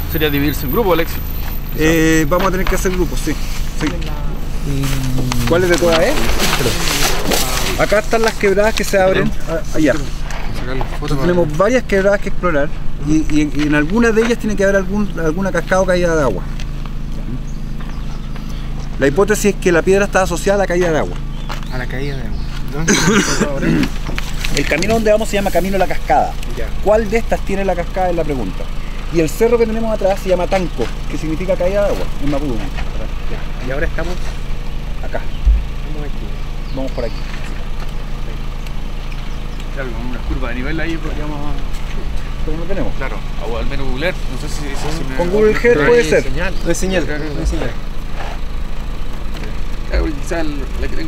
Sería dividirse en grupos, Alex. Vamos a tener que hacer grupos, sí. ¿Cuáles de todas es? Acá están las quebradas que se abren allá. Tenemos varias quebradas que explorar y en algunas de ellas tiene que haber alguna cascada o caída de agua. La hipótesis es que la piedra está asociada a la caída de agua. A la caída de agua. El camino donde vamos se llama Camino a la Cascada. Ya. ¿Cuál de estas tiene la cascada? Es la pregunta. Y el cerro que tenemos atrás se llama Tanco, que significa caída de agua, en mapudungun. Ya. Y ahora estamos Acá, aquí. vamos por aquí. Claro, con unas curvas de nivel ahí podríamos. ¿Cómo lo tenemos? Claro, o al menos googlear. No sé si me. Con Google Earth puede ser. No hay señal. Claro, No hay señal. Claro, quizás la que tengo